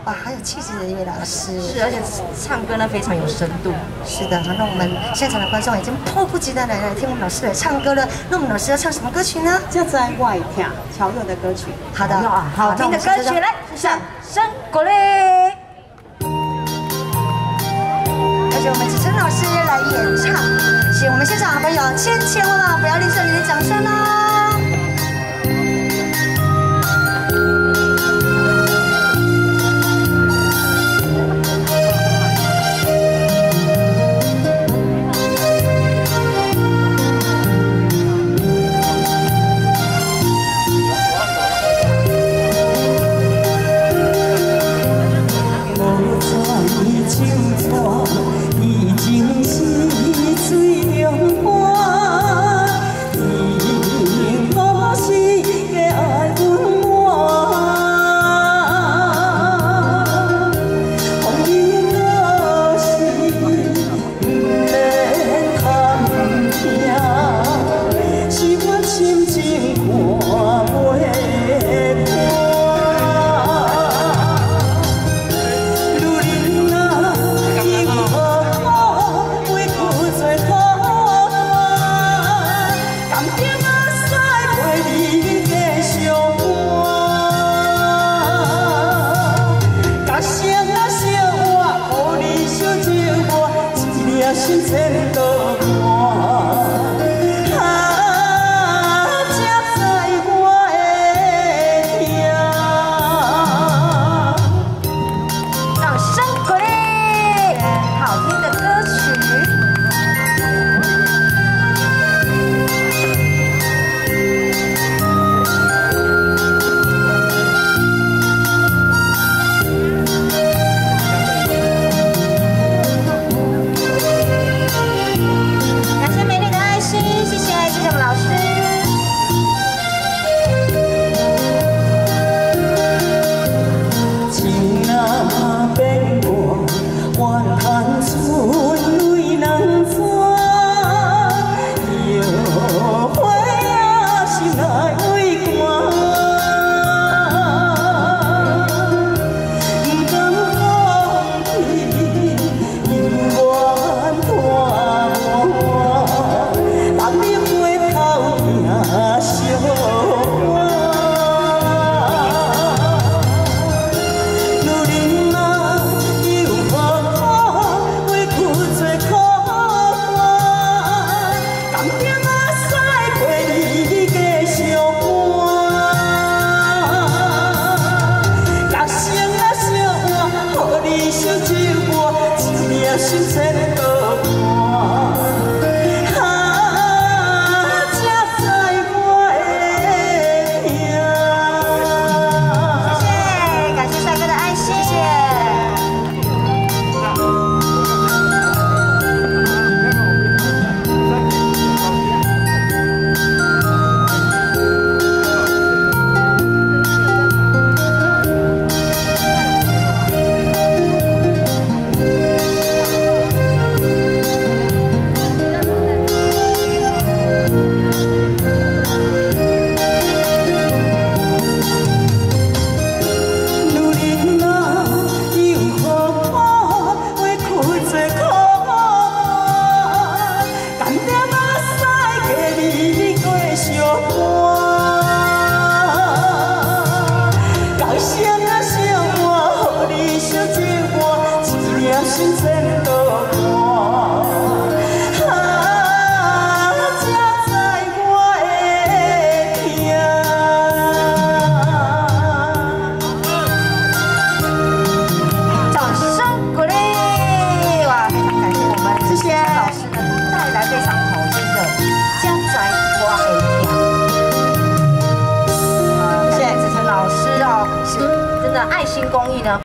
哇，还有气质的叶老师， 是，而且唱歌呢非常有深度。 是的，那我们现场的观众已经迫不及待来听我们老师来唱歌了。那我们老师要唱什么歌曲呢？ 就在外跳，乔佑的歌曲。 好的， 好听的歌曲来，掌声鼓励。 而且我们子琛老师来演唱，请我们现场的朋友千万不要吝啬你的掌声哦。